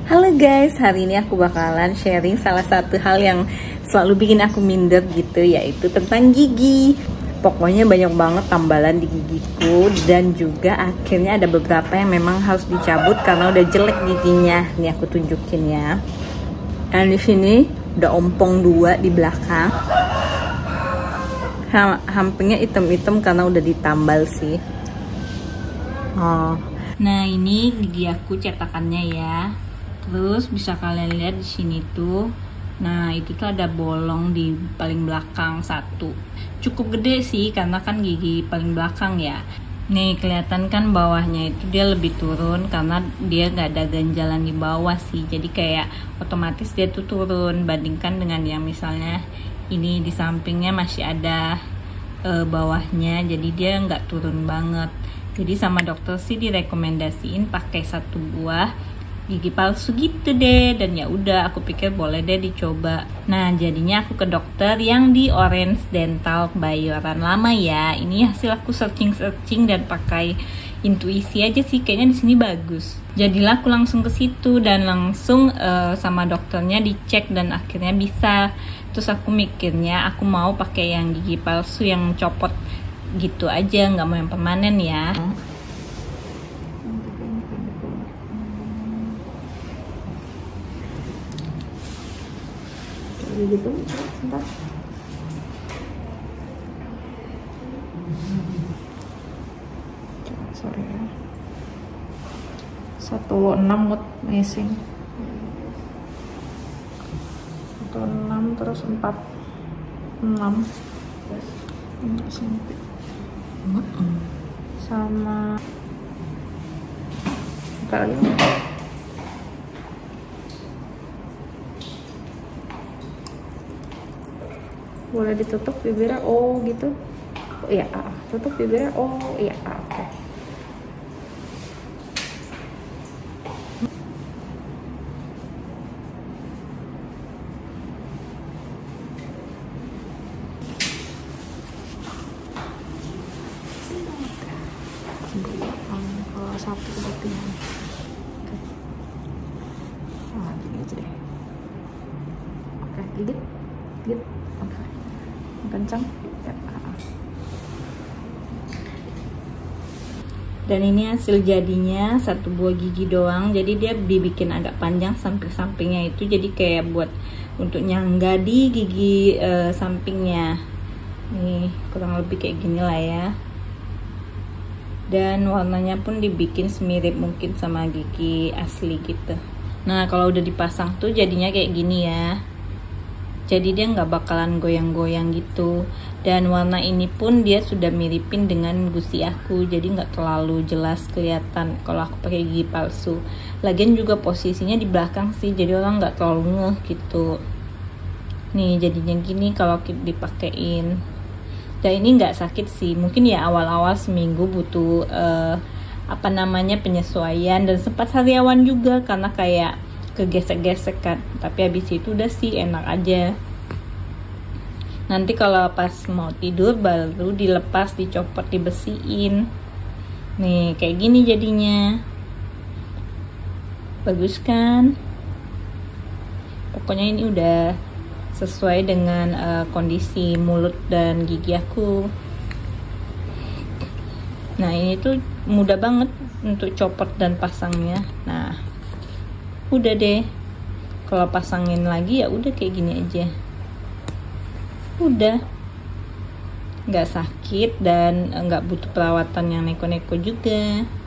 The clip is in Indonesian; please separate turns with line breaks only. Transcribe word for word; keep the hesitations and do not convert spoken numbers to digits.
Halo guys, hari ini aku bakalan sharing salah satu hal yang selalu bikin aku minder gitu, yaitu tentang gigi. Pokoknya banyak banget tambalan di gigiku, dan juga akhirnya ada beberapa yang memang harus dicabut karena udah jelek giginya. Nih aku tunjukin ya. Dan di sini udah ompong dua di belakang. Hampirnya item-item karena udah ditambal sih. Oh. Nah, ini gigi aku cetakannya ya. Terus bisa kalian lihat di sini tuh. Nah, itu tuh ada bolong di paling belakang satu. Cukup gede sih karena kan gigi paling belakang ya. Nih, kelihatan kan bawahnya itu dia lebih turun karena dia nggak ada ganjalan di bawah sih. Jadi kayak otomatis dia tuh turun, bandingkan dengan yang misalnya ini di sampingnya masih ada e, bawahnya. Jadi dia nggak turun banget. Jadi sama dokter sih direkomendasiin pakai satu buah gigi palsu gitu deh, dan ya udah aku pikir boleh deh dicoba. Nah, jadinya aku ke dokter yang di Orange Dental Kebayoran Lama ya. Ini hasil aku searching-searching dan pakai intuisi aja sih, kayaknya di sini bagus. Jadilah aku langsung ke situ dan langsung uh, sama dokternya dicek dan akhirnya bisa. Terus aku mikirnya aku mau pakai yang gigi palsu yang copot gitu aja, nggak mau yang permanen ya. Gitu, sebentar. Sorry ya. satu enam mood missing. satu enam terus empat enam. Ini sempit. Sama kali boleh ditutup bibirnya, oh gitu. Oh iya, ah, tutup bibirnya, oh iya, ah, oke. Okay. Kalau satu kebatinan, ah gini aja deh. Oke, gigit, gigit, oke. Kencang ya. Dan ini hasil jadinya satu buah gigi doang, jadi dia dibikin agak panjang samping-sampingnya itu, jadi kayak buat untuk nyangga di gigi e, sampingnya. Nih kurang lebih kayak gini lah ya. Dan warnanya pun dibikin semirip mungkin sama gigi asli gitu. Nah, kalau udah dipasang tuh jadinya kayak gini ya. Jadi dia nggak bakalan goyang-goyang gitu. Dan warna ini pun dia sudah miripin dengan gusi aku, jadi nggak terlalu jelas kelihatan kalau aku pakai gigi palsu. Lagian juga posisinya di belakang sih, jadi orang nggak terlalu ngeh gitu. Nih jadinya gini kalau dipakein. Dan ini nggak sakit sih, mungkin ya awal-awal seminggu butuh uh, apa namanya penyesuaian, dan sempat sariawan juga karena kayak kegesek-gesek kan, tapi habis itu udah sih enak aja. Nanti kalau pas mau tidur baru dilepas, dicopot, dibersihin. Nih kayak gini jadinya, bagus kan? Pokoknya ini udah sesuai dengan uh, kondisi mulut dan gigi aku. Nah, ini tuh mudah banget untuk copot dan pasangnya. Nah, udah deh, kalau pasangin lagi ya udah kayak gini aja, udah nggak sakit dan nggak butuh perawatan yang neko-neko juga.